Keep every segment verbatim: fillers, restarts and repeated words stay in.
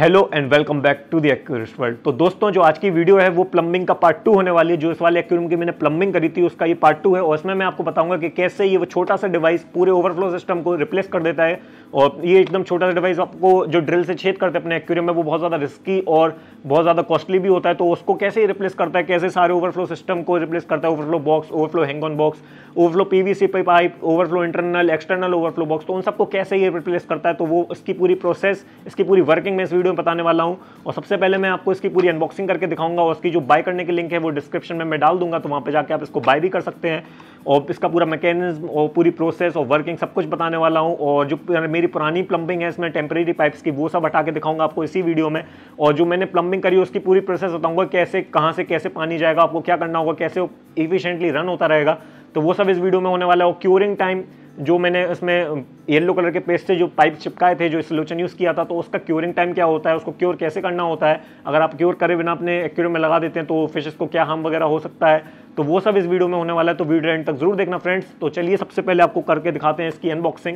Hello and welcome back to the accurate world. तो दोस्तों, जो आज की वीडियो है वो प्लम्बिंग का पार्ट टू होने वाली है। जो इस वाले एक्वेरियम की मैंने प्लम्बिंग करी थी उसका ये पार्ट टू है, और इसमें मैं आपको बताऊंगा कि कैसे ये वो छोटा सा डिवाइस पूरे ओवरफ्लो सिस्टम को रिप्लेस कर देता है। और ये एकदम छोटा सा डिवाइस आपको जो ड्रिल से छेद करते हैं अपने एक्वेरियम में, वो बहुत ज़्यादा रिस्की और बहुत ज़्यादा कॉस्टली भी होता है। तो उसको कैसे रिप्लेस करता है, कैसे सारे ओवरफ्लो सिस्टम को रिप्लेस करता है, overflow box, overflow hang on box, overflow PVC pipe, overflow internal external overflow box, तो उन सबको कैसे ये रिप्लेस करता है, तो वो इसकी पूरी प्रोसेस, इसकी पूरी वर्किंग मैं इस वीडियो में बताने वाला हूँ। और सबसे पहले मैं आपको इसकी पूरी अनबॉक्सिंग करके दिखाऊंगा, और इसकी जो बाय करने की लिंक है वो डिस्क्रिप्शन में मैं डाल दूंगा, तो वहां पे जाके आप इसको बाय भी कर सकते हैं। और इसका पूरा मैकेनिज्म और पूरी प्रोसेस और वर्किंग सब कुछ बताने वाला हूं। और जो मेरी पुरानी प्लम्बिंग है इसमें टेम्परेरी पाइप्स की, वो सब हटा के दिखाऊंगा आपको इसी वीडियो में। और जो मैंने प्लम्बिंग करी उसकी पूरी प्रोसेस बताऊंगा, कैसे कहां से कैसे पानी जाएगा, आपको क्या करना होगा, कैसे इफिशिएंटली रन होता रहेगा, तो वो सब इस वीडियो में होने वाला है। और क्यूरिंग टाइम, जो मैंने इसमें येलो कलर के पेस्ट से जो पाइप चिपकाए थे, जो सॉल्यूशन यूज़ किया था, तो उसका क्यूरिंग टाइम क्या होता है, उसको क्योर कैसे करना होता है, अगर आप क्योर करे बिना अपने एक्वेरियम में लगा देते हैं तो फिशेस को क्या हार्म वगैरह हो सकता है, तो वो सब इस वीडियो में होने वाला है। तो वीडियो एंड तक जरूर देखना फ्रेंड्स। तो चलिए सबसे पहले आपको करके दिखाते हैं इसकी अनबॉक्सिंग।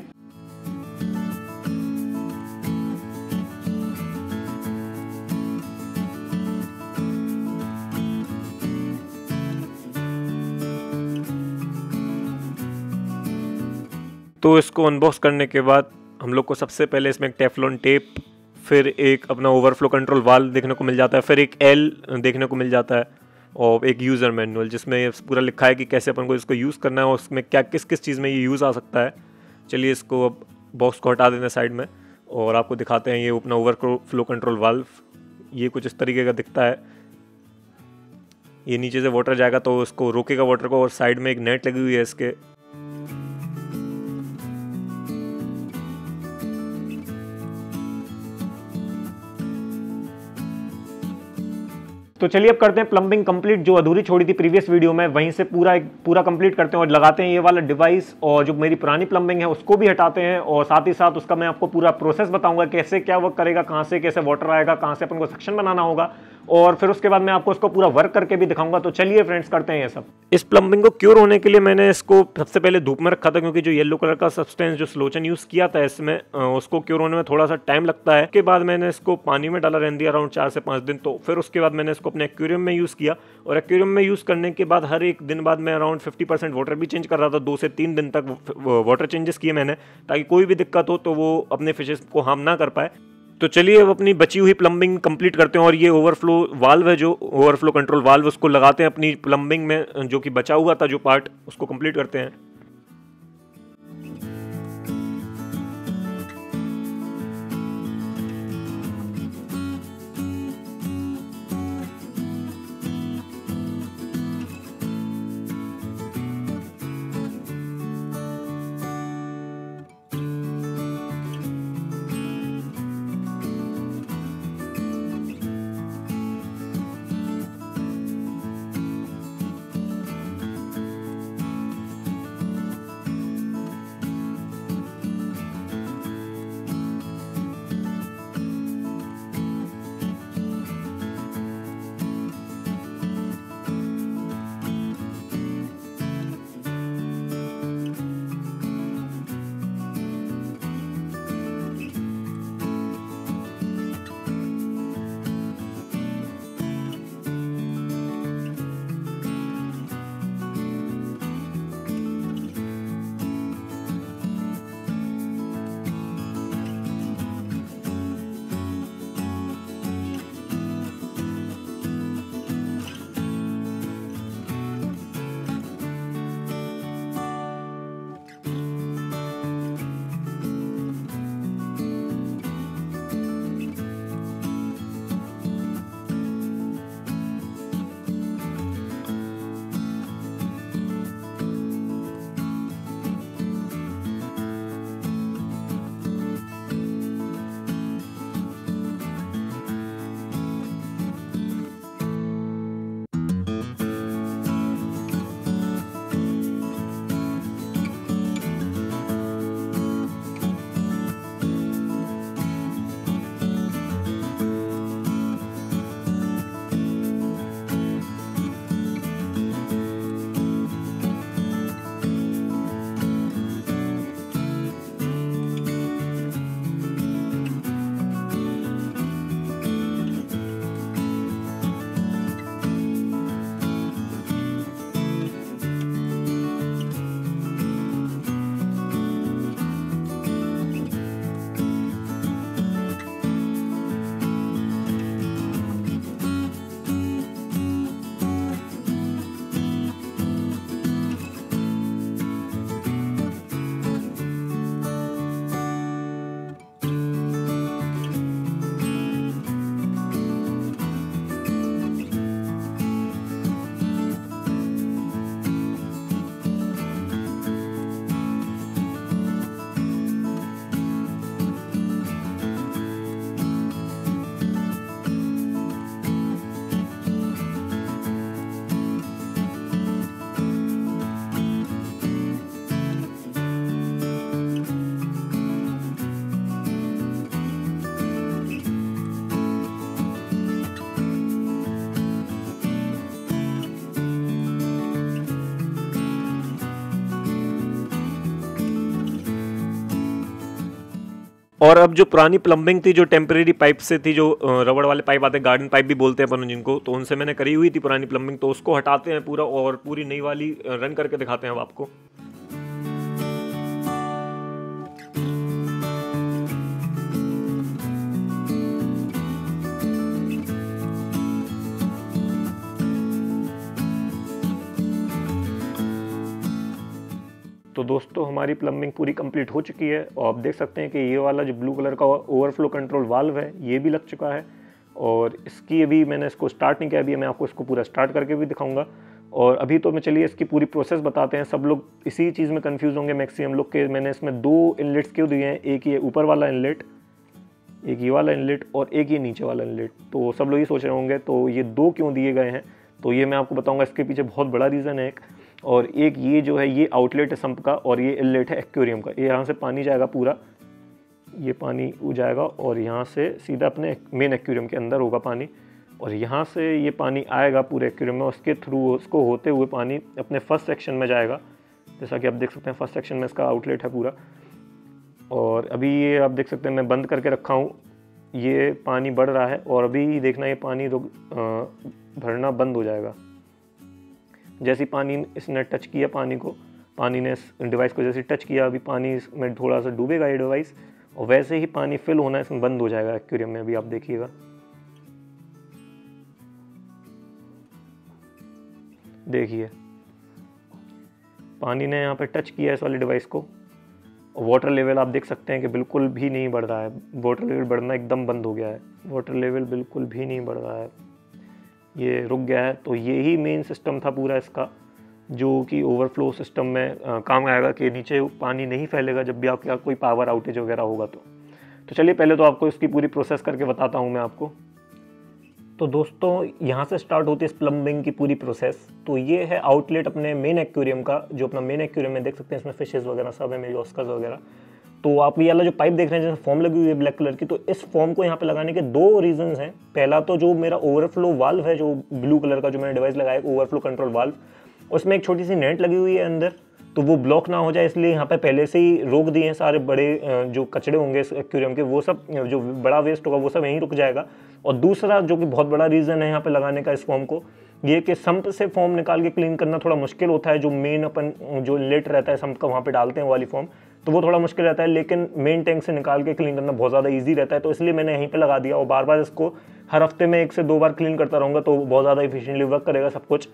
तो इसको अनबॉक्स करने के बाद हम लोग को सबसे पहले इसमें एक टेफ्लॉन टेप, फिर एक अपना ओवरफ्लो कंट्रोल वाल्व देखने को मिल जाता है, फिर एक एल देखने को मिल जाता है, और एक यूज़र मैनुअल जिसमें पूरा लिखा है कि कैसे अपन को इसको यूज़ करना है और उसमें क्या किस किस चीज़ में ये यूज़ आ सकता है। चलिए इसको अब बॉक्स को हटा देते हैं साइड में, और आपको दिखाते हैं ये अपना ओवरफ्लो कंट्रोल वाल्व। ये कुछ इस तरीके का दिखता है। ये नीचे से वाटर जाएगा तो उसको रोकेगा वाटर को, और साइड में एक नेट लगी हुई है इसके। तो चलिए अब करते हैं प्लम्बिंग कंप्लीट, जो अधूरी छोड़ी थी प्रीवियस वीडियो में, वहीं से पूरा एक पूरा कंप्लीट करते हैं और लगाते हैं ये वाला डिवाइस। और जो मेरी पुरानी प्लम्बिंग है उसको भी हटाते हैं, और साथ ही साथ उसका मैं आपको पूरा प्रोसेस बताऊंगा, कैसे क्या वर्क करेगा, कहां से कैसे वाटर आएगा, कहां से अपन को सेक्शन बनाना होगा, और फिर उसके बाद मैं आपको इसको पूरा वर्क करके भी दिखाऊंगा। तो चलिए फ्रेंड्स करते हैं ये सब। इस प्लम्बिंग को क्योर होने के लिए मैंने इसको सबसे पहले धूप में रखा था, क्योंकि जो येलो कलर का सब्सटेंस जो सॉल्यूशन यूज किया था इसमें, उसको क्योर होने में थोड़ा सा टाइम लगता है। उसके बाद मैंने इसको पानी में डाला रहने दिया अराउंड चार से पाँच दिन। तो फिर उसके बाद मैंने इसको अपने एक्वेरियम में यूज़ किया, और एक्वेरियम में यूज़ करने के बाद हर एक दिन बाद मैं अराउंड फिफ्टी परसेंट वाटर भी चेंज कर रहा था। दो से तीन दिन तक वाटर चेंजेस किए मैंने, ताकि कोई भी दिक्कत हो तो वो अपने फिशेस को हार्म ना कर पाए। तो चलिए अब अपनी बची हुई प्लम्बिंग कंप्लीट करते हैं, और ये ओवरफ्लो वाल्व है, जो ओवरफ्लो कंट्रोल वाल्व, उसको लगाते हैं अपनी प्लम्बिंग में, जो कि बचा हुआ था जो पार्ट, उसको कंप्लीट करते हैं। और अब जो पुरानी प्लम्बिंग थी, जो टेम्परेरी पाइप से थी, जो रबड़ वाले पाइप आते हैं, गार्डन पाइप भी बोलते हैं अपन जिनको, तो उनसे मैंने करी हुई थी पुरानी प्लम्बिंग, तो उसको हटाते हैं पूरा और पूरी नई वाली रन करके दिखाते हैं अब आपको। तो दोस्तों हमारी प्लम्बिंग पूरी कंप्लीट हो चुकी है और आप देख सकते हैं कि ये वाला जो ब्लू कलर का ओवरफ्लो कंट्रोल वाल्व है ये भी लग चुका है और इसकी अभी मैंने इसको स्टार्ट नहीं किया, अभी मैं आपको इसको पूरा स्टार्ट करके भी दिखाऊंगा। और अभी तो मैं चलिए इसकी पूरी प्रोसेस बताते हैं। सब लोग इसी चीज़ में कंफ्यूज होंगे मैक्सिमम लोग के, मैंने इसमें दो इनलेट्स क्यों दिए हैं, एक ये ऊपर वाला इनलेट, एक ये वाला इनलेट और एक ये नीचे वाला इनलेट। तो सब लोग ये सोच रहे होंगे तो ये दो क्यों दिए गए हैं, तो ये मैं आपको बताऊँगा। इसके पीछे बहुत बड़ा रीज़न है एक, और एक ये जो है ये आउटलेट है संप का और ये इनलेट है एक्वेरियम का। ये यहाँ से पानी जाएगा पूरा, ये पानी जाएगा और यहाँ से सीधा अपने मेन एक्वेरियम के अंदर होगा पानी, और यहाँ से ये पानी आएगा पूरे एक्वेरियम में, उसके थ्रू उसको होते हुए पानी अपने फर्स्ट सेक्शन में जाएगा। जैसा कि आप देख सकते हैं फर्स्ट सेक्शन में इसका आउटलेट है पूरा। और अभी ये आप देख सकते हैं मैं बंद करके रखा हूँ, ये पानी बढ़ रहा है और अभी देखना ये पानी रुक भरना बंद हो जाएगा। जैसे पानी इसने टच किया पानी को, पानी ने इस डिवाइस को जैसे टच किया, अभी पानी इसमें थोड़ा सा डूबेगा ये डिवाइस और वैसे ही पानी फिल होना इसमें बंद हो जाएगा एक्वेरियम में। अभी आप देखिएगा, देखिए पानी ने यहाँ पे टच किया इस वाले डिवाइस को और वाटर लेवल आप देख सकते हैं कि बिल्कुल भी नहीं बढ़ रहा है। वाटर लेवल बढ़ना एकदम बंद हो गया है, वाटर लेवल बिल्कुल भी नहीं बढ़ रहा है, ये रुक गया है। तो यही मेन सिस्टम था पूरा इसका, जो कि ओवरफ्लो सिस्टम में आ, काम आएगा कि नीचे पानी नहीं फैलेगा जब भी आपके यहाँ कोई पावर आउटेज वगैरह होगा। तो तो चलिए पहले तो आपको इसकी पूरी प्रोसेस करके बताता हूँ मैं आपको। तो दोस्तों यहाँ से स्टार्ट होती है इस प्लम्बिंग की पूरी प्रोसेस। तो ये है आउटलेट अपने मेन एक्वेरियम का, जो अपना मेन एक्वेरियम में देख सकते हैं इसमें फिशेज़ वगैरह सब है, मेरी ऑस्कर्स वगैरह। तो आप ये वाला जो पाइप देख रहे हैं जैसे फॉर्म लगी हुई है ब्लैक कलर की, तो इस फॉर्म को यहाँ पे लगाने के दो रीजंस हैं। पहला तो जो मेरा ओवरफ्लो वाल्व है, जो ब्लू कलर का जो मैंने डिवाइस लगाया ओवरफ्लो कंट्रोल वाल्व, उसमें एक छोटी सी नेट लगी हुई है अंदर, तो वो ब्लॉक ना हो जाए इसलिए यहाँ पे पहले से ही रोक दिए हैं। सारे बड़े जो कचड़े होंगे इस एक्वेरियम के वो सब, जो बड़ा वेस्ट होगा वो सब यहीं रुक जाएगा। और दूसरा जो कि बहुत बड़ा रीज़न है यहाँ पे लगाने का इस फॉर्म को, ये कि संप से फॉर्म निकाल के क्लीन करना थोड़ा मुश्किल होता है। जो मेन अपन जो इनलेट रहता है संप का वहाँ पे डालते हैं वाली फॉर्म, तो वो थोड़ा मुश्किल रहता है, लेकिन मेन टैंक से निकाल के क्लीन करना बहुत ज़्यादा ईजी रहता है। तो इसलिए मैंने यहीं पर लगा दिया और बार बार इसको हर हफ्ते में एक से दो बार क्लीन करता रहूँगा, तो बहुत ज़्यादा इफिशियंटली वर्क करेगा सब कुछ।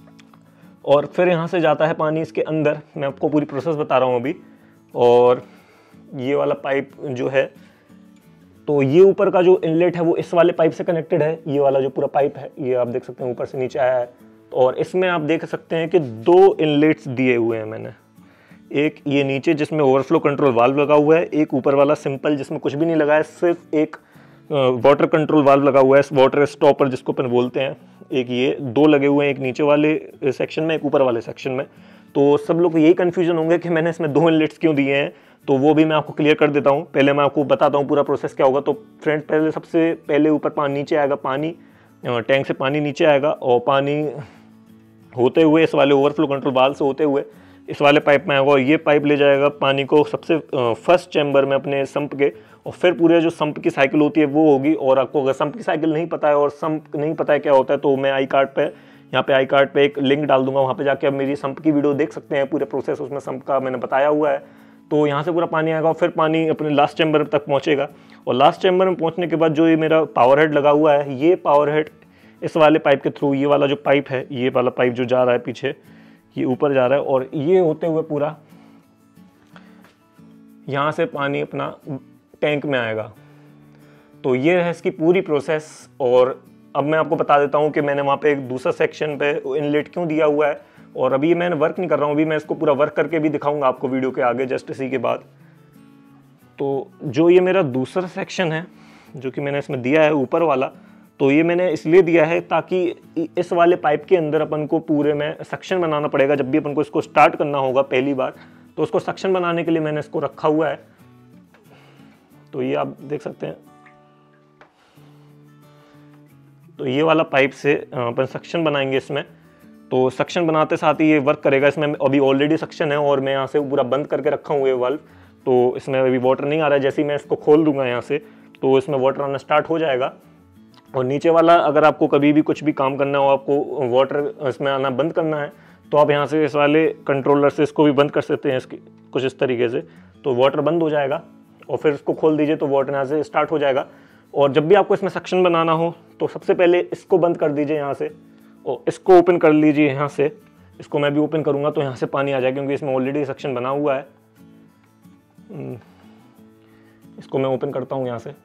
और फिर यहाँ से जाता है पानी इसके अंदर, मैं आपको पूरी प्रोसेस बता रहा हूँ अभी। और ये वाला पाइप जो है, तो ये ऊपर का जो इनलेट है वो इस वाले पाइप से कनेक्टेड है। ये वाला जो पूरा पाइप है ये आप देख सकते हैं ऊपर से नीचे आया है, और इसमें आप देख सकते हैं कि दो इनलेट्स दिए हुए हैं मैंने, एक ये नीचे जिसमें ओवरफ्लो कंट्रोल वाल्व लगा हुआ है, एक ऊपर वाला सिंपल जिसमें कुछ भी नहीं लगा है, सिर्फ एक वाटर कंट्रोल वाल्व लगा हुआ है, वाटर स्टॉपर जिसको अपन बोलते हैं। एक ये दो लगे हुए हैं, एक नीचे वाले सेक्शन में एक ऊपर वाले सेक्शन में। तो सब लोग यही कन्फ्यूजन होंगे कि मैंने इसमें दो इनलेट्स क्यों दिए हैं, तो वो भी मैं आपको क्लियर कर देता हूँ। पहले मैं आपको बताता हूँ पूरा प्रोसेस क्या होगा। तो फ्रेंड पहले सबसे पहले ऊपर पानी नीचे आएगा, पानी टैंक से पानी नीचे आएगा और पानी होते हुए इस वाले ओवरफ्लो कंट्रोल वाल्व से होते हुए इस वाले पाइप में आएगा, और ये पाइप ले जाएगा पानी को सबसे फर्स्ट चैम्बर में अपने संप के, और फिर पूरे जो संप की साइकिल होती है वो होगी। और आपको अगर संप की साइकिल नहीं पता है और संप नहीं पता है क्या होता है, तो मैं आई कार्ड पे यहाँ पे आई कार्ड पे एक लिंक डाल दूंगा, वहाँ पे जाके आप मेरी संप की वीडियो देख सकते हैं, पूरे प्रोसेस उसमें संप का मैंने बताया हुआ है। तो यहाँ से पूरा पानी आएगा और फिर पानी अपने लास्ट चैम्बर तक पहुँचेगा, और लास्ट चैम्बर में पहुँचने के बाद जो ये मेरा पावर हेड लगा हुआ है, ये पावर हेड इस वाले पाइप के थ्रू, ये वाला जो पाइप है, ये वाला पाइप जो जा रहा है पीछे, ये ऊपर जा रहा है, और ये होते हुए पूरा यहाँ से पानी अपना टैंक में आएगा। तो ये है इसकी पूरी प्रोसेस। और अब मैं आपको बता देता हूँ कि मैंने वहाँ पे एक दूसरा सेक्शन पे इनलेट क्यों दिया हुआ है, और अभी मैंने वर्क नहीं कर रहा हूँ, अभी मैं इसको पूरा वर्क करके भी दिखाऊंगा आपको वीडियो के आगे जस्ट इसी के बाद। तो जो ये मेरा दूसरा सेक्शन है जो कि मैंने इसमें दिया है ऊपर वाला, तो ये मैंने इसलिए दिया है ताकि इस वाले पाइप के अंदर अपन को पूरे में सक्शन बनाना पड़ेगा जब भी अपन को इसको स्टार्ट करना होगा पहली बार, तो उसको सक्शन बनाने के लिए मैंने इसको रखा हुआ है। तो ये आप देख सकते हैं, तो ये वाला पाइप से अपन सक्शन बनाएंगे इसमें। तो सक्शन बनाते साथ ही ये वर्क करेगा, इसमें अभी ऑलरेडी सक्शन है और मैं यहाँ से पूरा बंद करके रखा हूँ ये वाल्व। तो इसमें अभी वाटर नहीं आ रहा है। जैसे ही मैं इसको खोल दूंगा यहाँ से तो इसमें वाटर आना स्टार्ट हो जाएगा। और नीचे वाला अगर आपको कभी भी कुछ भी काम करना हो, आपको वाटर इसमें आना बंद करना है, तो आप यहाँ से इस वाले कंट्रोलर से इसको भी बंद कर सकते हैं, इसकी कुछ इस तरीके से, तो वाटर बंद हो जाएगा। और फिर इसको खोल दीजिए तो वाटर यहाँ से स्टार्ट हो जाएगा। और जब भी आपको इसमें सक्शन बनाना हो तो सबसे पहले इसको बंद कर दीजिए यहाँ से, और इसको ओपन कर लीजिए यहाँ से। इसको मैं भी ओपन करूँगा तो यहाँ से पानी आ जाएगा, क्योंकि इसमें ऑलरेडी सक्शन बना हुआ है। इसको मैं ओपन करता हूँ यहाँ से।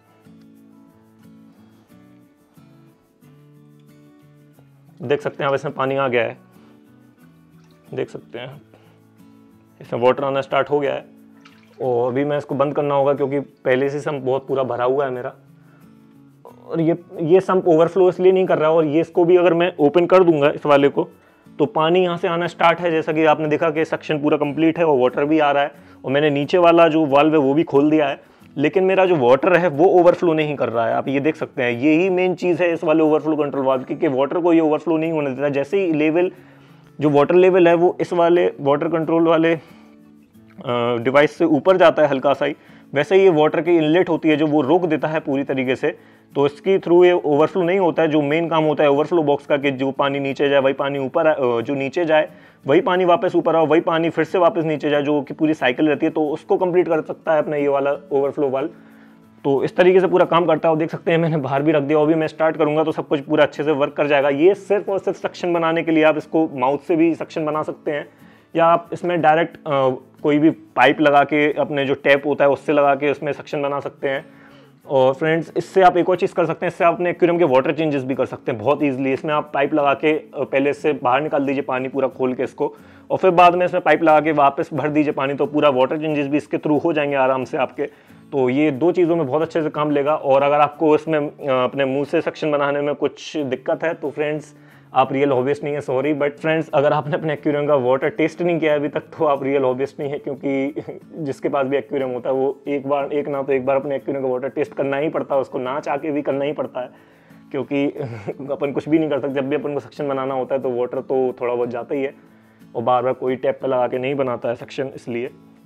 देख सकते हैं आप, इसमें पानी आ गया है, देख सकते हैं इसमें वाटर आना स्टार्ट हो गया है। और अभी मैं इसको बंद करना होगा, क्योंकि पहले से सम्प बहुत पूरा भरा हुआ है मेरा, और ये ये सम्प ओवरफ्लो इसलिए नहीं कर रहा है। और ये इसको भी अगर मैं ओपन कर दूंगा इस वाले को, तो पानी यहाँ से आना स्टार्ट है। जैसा कि आपने देखा कि सक्शन पूरा कंप्लीट है और वाटर भी आ रहा है। और मैंने नीचे वाला जो वाल्व है वो भी खोल दिया है, लेकिन मेरा जो वाटर है वो ओवरफ्लो नहीं कर रहा है। आप ये देख सकते हैं, यही मेन चीज़ है इस वाले ओवरफ्लो कंट्रोल वाल्व की, कि वाटर को ये ओवरफ्लो नहीं होने देता। जैसे ही लेवल, जो वाटर लेवल है वो इस वाले वाटर कंट्रोल वाले डिवाइस से ऊपर जाता है हल्का सा ही, वैसे ही ये वाटर की इनलेट होती है जो वो रोक देता है पूरी तरीके से। तो इसकी थ्रू ये ओवरफ्लो नहीं होता है। जो मेन काम होता है ओवरफ्लो बॉक्स का, कि जो पानी नीचे जाए वही पानी ऊपर, जो नीचे जाए वही पानी वापस ऊपर आओ, वही पानी फिर से वापस नीचे जाए, जो कि पूरी साइकिल रहती है। तो उसको कंप्लीट कर सकता है अपना ये वाला ओवरफ्लो वाल्व। तो इस तरीके से पूरा काम करता है। और देख सकते हैं मैंने बाहर भी रख दिया, और भी मैं स्टार्ट करूंगा तो सब कुछ पूरा अच्छे से वर्क कर जाएगा। ये सिर्फ और सिर्फ सक्शन बनाने के लिए, आप इसको माउथ से भी सक्शन बना सकते हैं, या आप इसमें डायरेक्ट कोई भी पाइप लगा के, अपने जो टैप होता है उससे लगा के उसमें सक्शन बना सकते हैं। और फ्रेंड्स, इससे आप एक और चीज़ कर सकते हैं, इससे आप अपने एक्वेरियम के वाटर चेंजेस भी कर सकते हैं बहुत ईजिली। इसमें आप पाइप लगा के पहले इससे बाहर निकाल दीजिए पानी पूरा खोल के इसको, और फिर बाद में इसमें पाइप लगा के वापस भर दीजिए पानी, तो पूरा वाटर चेंजेस भी इसके थ्रू हो जाएंगे आराम से आपके। तो ये दो चीज़ों में बहुत अच्छे से काम लेगा। और अगर आपको इसमें अपने मुंह से सक्शन बनाने में कुछ दिक्कत है तो फ्रेंड्स, आप रियल हॉबिस्ट नहीं है, सॉरी। बट फ्रेंड्स, अगर आपने अपने एक्वेरियम का वाटर टेस्ट नहीं किया अभी तक तो आप रियल हॉबिस्ट नहीं है, क्योंकि जिसके पास भी एक्वेरियम होता है वो एक बार एक ना तो एक बार अपने एक्वेरियम का वाटर टेस्ट करना ही पड़ता है, उसको ना चाह के भी करना ही पड़ता है, क्योंकि अपन कुछ भी नहीं कर सकते। जब भी अपन को सक्शन बनाना होता है तो वाटर तो थोड़ा बहुत जाता ही है, और बार बार कोई टैप पे लगा के नहीं बनाता है सक्शन, इसलिए।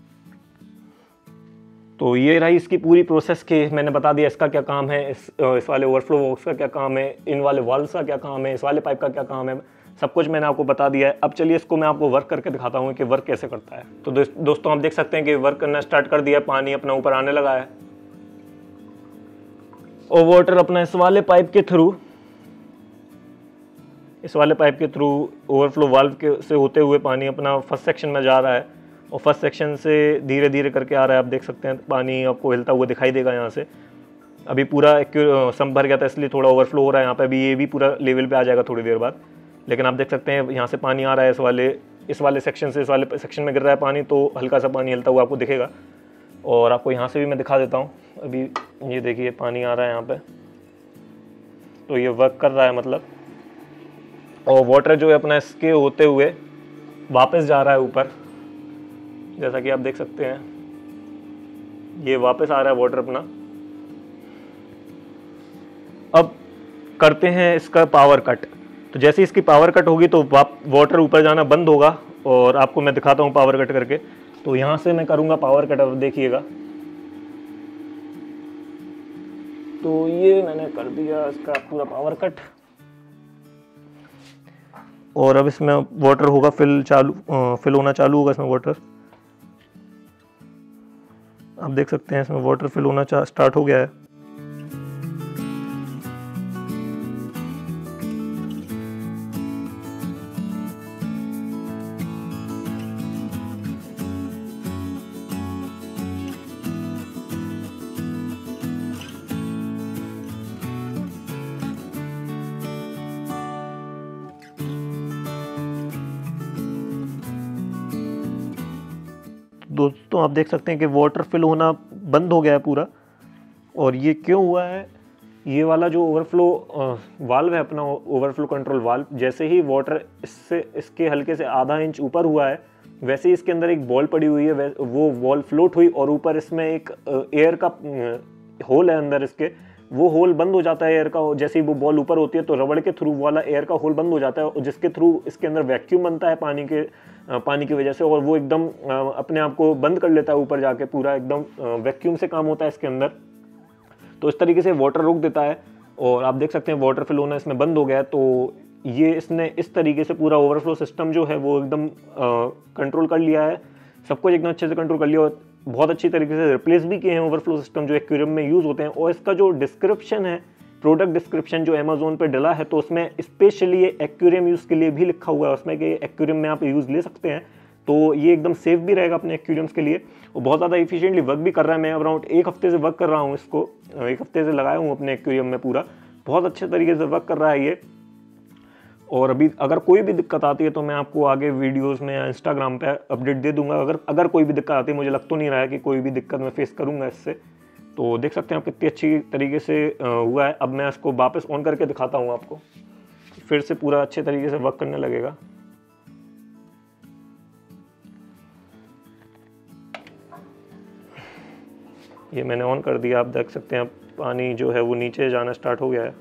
तो ये रही इसकी पूरी प्रोसेस के मैंने बता दिया इसका क्या काम है, इस इस वाले ओवरफ्लो बॉक्स का क्या काम है, इन वाले वाल्व्स का क्या काम है, इस वाले पाइप का क्या काम है, सब कुछ मैंने आपको बता दिया है। अब चलिए इसको मैं आपको वर्क करके दिखाता हूँ कि वर्क कैसे करता है। तो दोस्तों, आप देख सकते हैं कि वर्क करना स्टार्ट कर दिया, पानी अपना ऊपर आने लगा है, और वाटर अपना इस वाले पाइप के थ्रू इस वाले पाइप के थ्रू ओवरफ्लो वाल्व के से होते हुए पानी अपना फर्स्ट सेक्शन में जा रहा है, और फर्स्ट सेक्शन से धीरे धीरे करके आ रहा है। आप देख सकते हैं पानी आपको हिलता हुआ दिखाई देगा यहाँ से। अभी पूरा सम भर गया था इसलिए थोड़ा ओवरफ्लो हो रहा है यहाँ पे, अभी ये भी पूरा लेवल पे आ जाएगा थोड़ी देर बाद। लेकिन आप देख सकते हैं यहाँ से पानी आ रहा है, इस वाले इस वाले सेक्शन से इस वाले सेक्शन में गिर रहा है पानी, तो हल्का सा पानी हिलता हुआ आपको दिखेगा। और आपको यहाँ से भी मैं दिखा देता हूँ, अभी ये देखिए पानी आ रहा है यहाँ पर, तो ये वर्क कर रहा है मतलब। और वाटर जो है अपना इसके होते हुए वापस जा रहा है ऊपर, जैसा कि आप देख सकते हैं ये वापस आ रहा है वाटर अपना। अब करते हैं इसका पावर कट। तो जैसे इसकी पावर कट होगी तो वाटर ऊपर जाना बंद होगा, और आपको मैं दिखाता हूँ पावर कट करके। तो यहाँ से मैं करूँगा पावर कट, अब देखिएगा। तो ये मैंने कर दिया इसका पूरा पावर कट, और अब इसमें वाटर होगा फिल चालू फिल होना चालू होगा इसमें वाटर। आप देख सकते हैं इसमें वाटर फिल होना स्टार्ट हो गया है। दोस्तों, आप देख सकते हैं कि वाटर फिल होना बंद हो गया है पूरा। और ये क्यों हुआ है, ये वाला जो ओवरफ्लो वाल्व है अपना, ओवरफ्लो कंट्रोल वाल्व, जैसे ही वाटर इससे इसके हल्के से आधा इंच ऊपर हुआ है, वैसे ही इसके अंदर एक बॉल पड़ी हुई है, वो बॉल फ्लोट हुई और ऊपर इसमें एक एयर का होल है अंदर इसके, वो होल बंद हो जाता है एयर का। जैसे ही वो बॉल ऊपर होती है तो रबड़ के थ्रू वाला एयर का होल बंद हो जाता है, जिसके थ्रू इसके अंदर वैक्यूम बनता है पानी के पानी की वजह से, और वो एकदम अपने आप को बंद कर लेता है ऊपर जाके, पूरा एकदम वैक्यूम से काम होता है इसके अंदर। तो इस तरीके से वाटर रोक देता है और आप देख सकते हैं वाटर फ्लो होना इसमें बंद हो गया है। तो ये इसने इस तरीके से पूरा ओवरफ्लो सिस्टम जो है वो एकदम कंट्रोल कर लिया है, सब कुछ एकदम अच्छे से कंट्रोल कर लिया और बहुत अच्छी तरीके से रिप्लेस भी किए हैं ओवरफ्लो सिस्टम जो एक्वेरियम में यूज़ होते हैं। और इसका जो डिस्क्रिप्शन है, प्रोडक्ट डिस्क्रिप्शन जो अमेजोन पे डला है, तो उसमें स्पेशली ये एक्वेरियम यूज़ के लिए भी लिखा हुआ है उसमें कि एक्वेरियम में आप यूज़ ले सकते हैं। तो ये एकदम सेफ भी रहेगा अपने एक्वेरियम्स के लिए और बहुत ज़्यादा इफिशिएंटली वर्क भी कर रहा है। मैं अराउंड एक हफ्ते से वर्क कर रहा हूँ इसको, एक हफ्ते से लगाया हूँ अपने एक्वेरियम में, पूरा बहुत अच्छे तरीके से वर्क कर रहा है ये। और अभी अगर कोई भी दिक्कत आती है तो मैं आपको आगे वीडियोस में या इंस्टाग्राम पे अपडेट दे दूंगा। अगर अगर कोई भी दिक्कत आती है, मुझे लग तो नहीं रहा है कि कोई भी दिक्कत मैं फेस करूंगा इससे। तो देख सकते हैं आप कितनी अच्छी तरीके से हुआ है। अब मैं इसको वापस ऑन करके दिखाता हूँ आपको, फिर से पूरा अच्छे तरीके से वर्क करने लगेगा। ये मैंने ऑन कर दिया, आप देख सकते हैं आप पानी जो है वो नीचे जाना स्टार्ट हो गया है।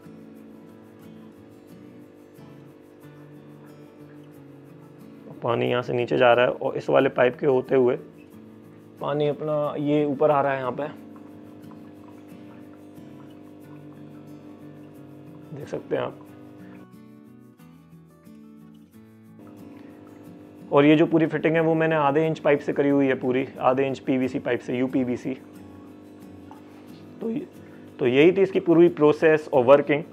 पानी यहाँ से नीचे जा रहा है और इस वाले पाइप के होते हुए पानी अपना ये ऊपर आ रहा है यहाँ पे, देख सकते हैं आप। और ये जो पूरी फिटिंग है वो मैंने आधे इंच पाइप से करी हुई है, पूरी आधे इंच पीवीसी पाइप से, यूपीवीसी। तो ये तो यही थी इसकी पूरी प्रोसेस और वर्किंग।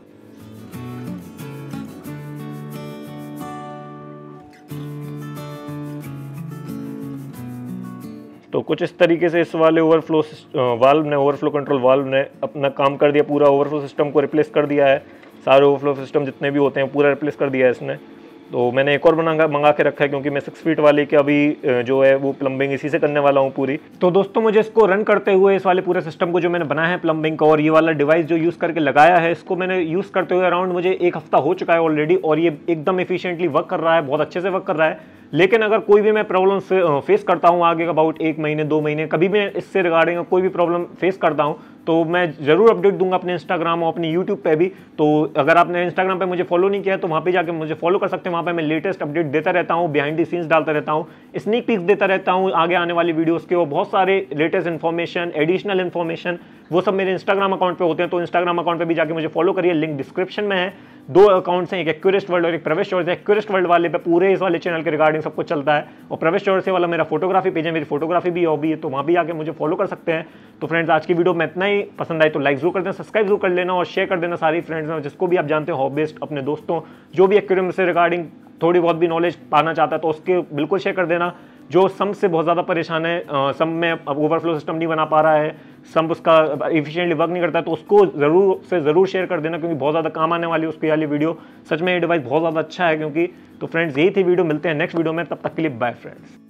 तो कुछ इस तरीके से इस वाले ओवरफ्लो वाल्व ने, ओवरफ्लो कंट्रोल वाल्व ने अपना काम कर दिया, पूरा ओवरफ्लो सिस्टम को रिप्लेस कर दिया है। सारे ओवरफ्लो सिस्टम जितने भी होते हैं पूरा रिप्लेस कर दिया है इसने। तो मैंने एक और बना मंगा के रखा है क्योंकि मैं सिक्स फीट वाले की अभी जो है वो प्लम्बिंग इसी से करने वाला हूँ पूरी। तो दोस्तों मुझे इसको रन करते हुए इस वाले पूरे सिस्टम को जो मैंने बनाया है प्लम्बिंग का, और ये वाला डिवाइस जो यूज़ करके लगाया है, इसको मैंने यूज़ करते हुए अराउंड मुझे एक हफ्ता हो चुका है ऑलरेडी, और ये एकदम एफिशिएंटली वर्क कर रहा है, बहुत अच्छे से वर्क कर रहा है। लेकिन अगर कोई भी मैं प्रॉब्लम फेस करता हूँ आगे का अबाउट एक महीने दो महीने कभी भी इससे रिगार्डिंग कोई भी प्रॉब्लम फेस करता हूँ तो मैं ज़रूर अपडेट दूंगा अपने इंस्टाग्राम और अपने यूट्यूब पे भी। तो अगर आपने इंस्टाग्राम पे मुझे फॉलो नहीं किया है तो वहाँ पे जाके मुझे फॉलो कर सकते हैं। वहाँ पे मैं लेटेस्ट अपडेट देता रहता हूँ, बिहाइंड द सीन्स डालता रहता हूँ, स्नीक पीक्स देता रहता हूँ आगे आने वाली वीडियोज़ के, और बहुत सारे लेटेस्ट इन्फॉर्मेशन, एडिशनल इन्फॉर्मेशन वो सब मेरे इंस्टाग्राम अकाउंट पे होते हैं। तो इंस्टाग्राम अकाउंट पे भी जाके मुझे फॉलो करिए, लिंक डिस्क्रिप्शन में है। दो अकाउंट्स हैं, एक एक्यूरेस्ट वर्ल्ड और एक प्रवेश चौरसे। एक्यूरेस्ट वर्ल्ड वाले पे पूरे इस वाले चैनल के रिगार्डिंग सब कुछ चलता है, और प्रवेश चौरसे वाला मेरा फोटोग्राफी पेज है, मेरी फोटोग्राफी भी हॉबी है, तो वहाँ भी आके मुझे फॉलो कर सकते हैं। तो फ्रेंड्स आज की वीडियो में इतना ही, पसंद आई तो लाइक जरूर कर देना, सब्सक्राइब जरूर कर लेना और शेयर कर देना सारी फ्रेंड्स में, जिसको भी आप जानते हो हॉबीस्ट, अपने दोस्तों, जो भी एक्वेरियम से रिगार्डिंग थोड़ी बहुत भी नॉलेज पाना चाहता है तो उसके बिल्कुल शेयर कर देना। जो सम से बहुत ज़्यादा परेशान है, सम में अब ओवरफ्लो सिस्टम नहीं बना पा रहा है, सम उसका इफिशिएंटली वर्क नहीं करता है, तो उसको ज़रूर से ज़रूर शेयर कर देना क्योंकि बहुत ज़्यादा काम आने वाली है उसकी वाली वीडियो। सच में ये डिवाइस बहुत ज़्यादा अच्छा है क्योंकि। तो फ्रेंड्स यही थी वीडियो, मिलते हैं नेक्स्ट वीडियो में, तब तक के लिए बाय फ्रेंड्स।